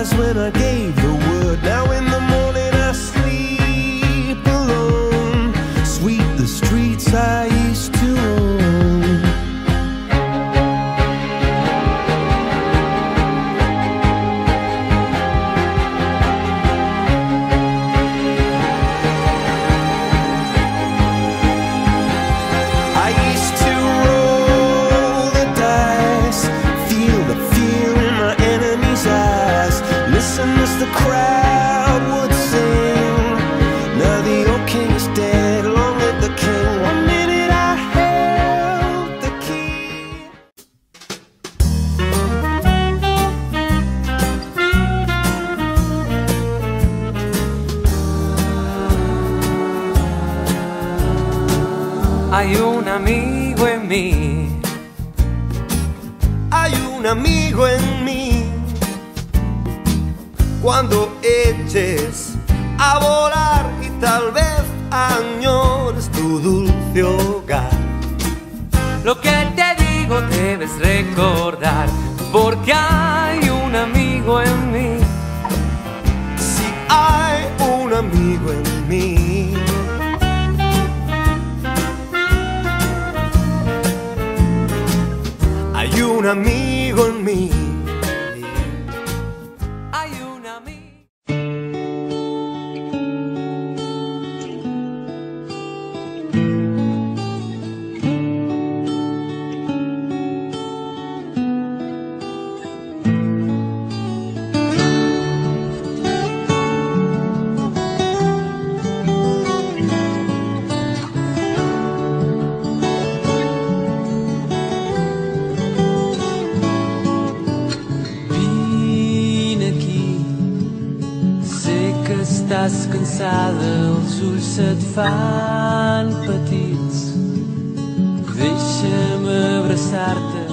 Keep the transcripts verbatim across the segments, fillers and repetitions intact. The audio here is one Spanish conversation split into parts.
was when I gave the word. Now in the morning I sleep alone. Sweep the streets I used to own. I used to roll the dice, feel the fear in my enemy's eyes, listen as the crowd would sing. Now the old king is dead, long live the king. One minute I held the key. Hay un amigo en mí, Hay un amigo en mí. Cuando eches a volar y tal vez añores tu dulce hogar. lo que te digo debes recordar, porque hay un amigo en mí. Si hay un amigo en mí, hay un amigo en mí. Hay un amigo. Estàs cansada, els ulls se't fan petits. Deixa'm abraçar-te.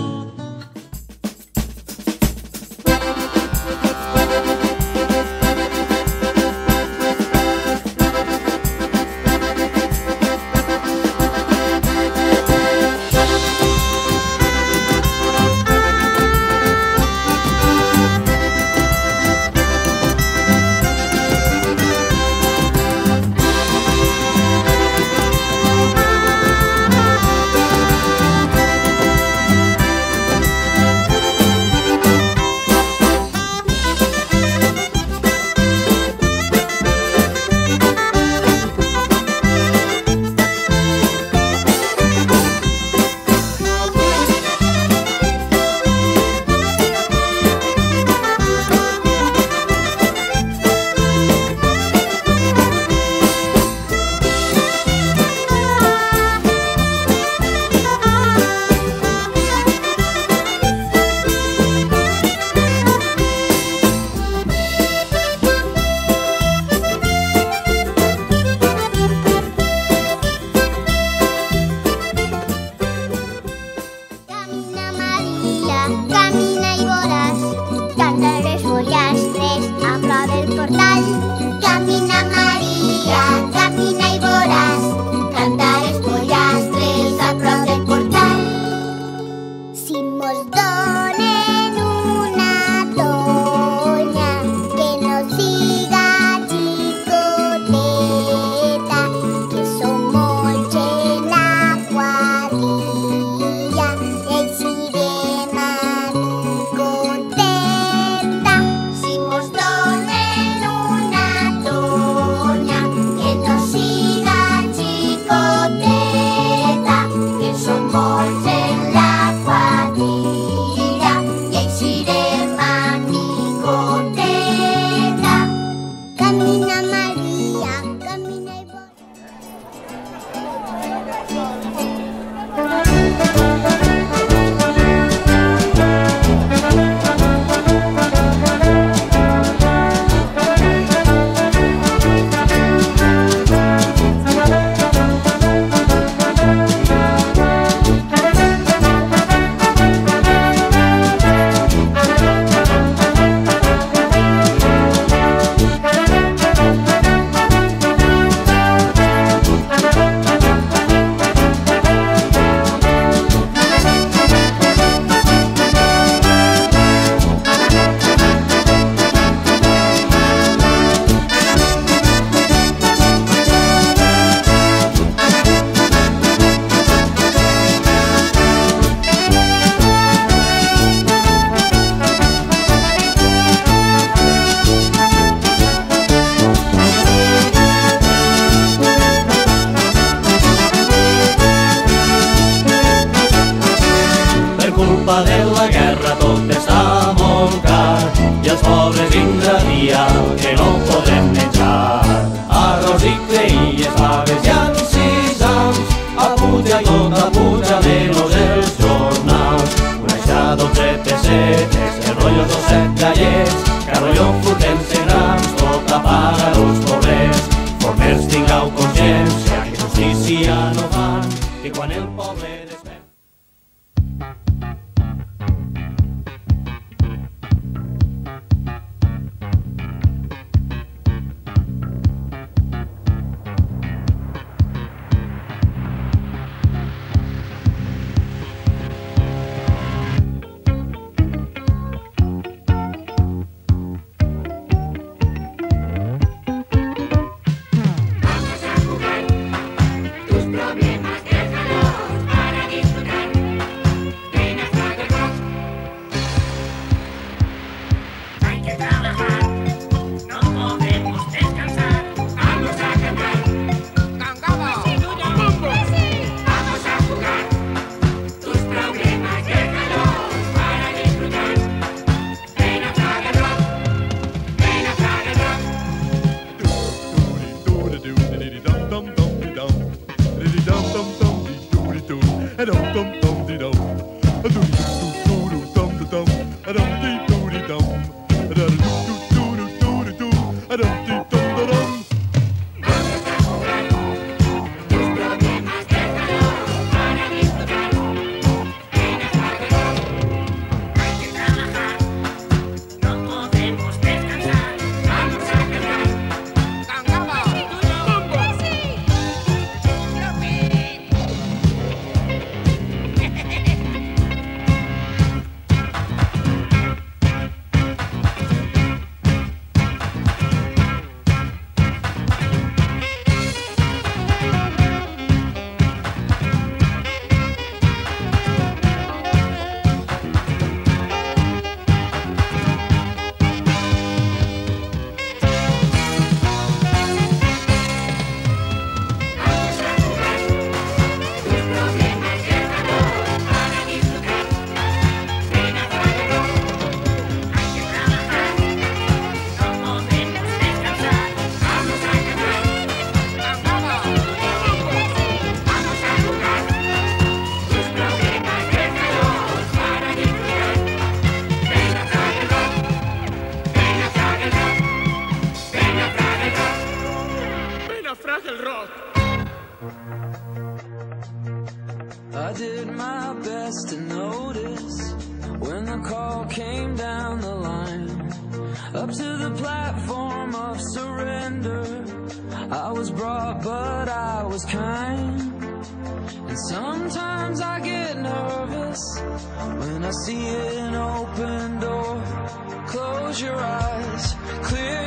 I did my best to notice when the call came down the line, up to the platform of surrender. I was brought, but I was kind. And sometimes I get nervous when I see an open door. Close your eyes, clear